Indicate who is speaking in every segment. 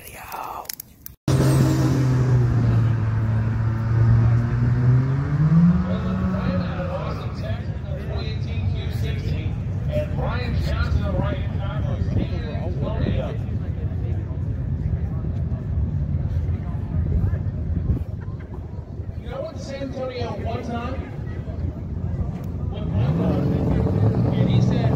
Speaker 1: video.
Speaker 2: San Antonio one time with Papa, and he said,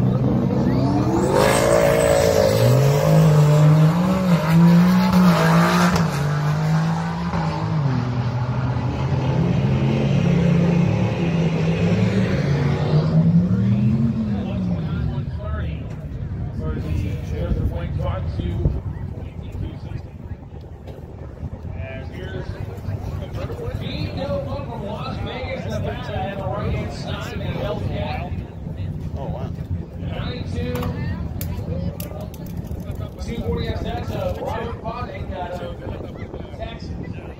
Speaker 3: Oh, wow.
Speaker 2: 92, 240 that's Robert Poddick out of Texas.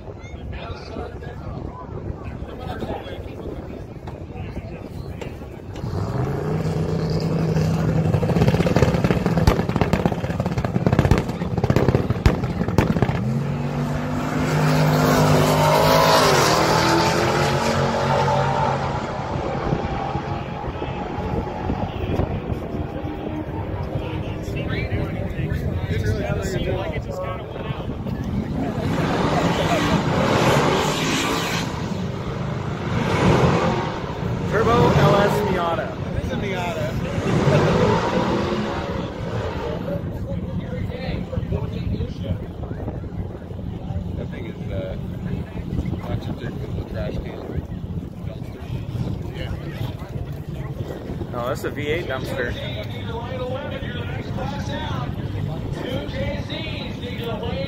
Speaker 1: Turbo LS Miata.
Speaker 3: It is a Miata. That thing is not too thick with the trash can. Yeah.
Speaker 1: No, that's a V8 dumpster.
Speaker 2: Two JZs,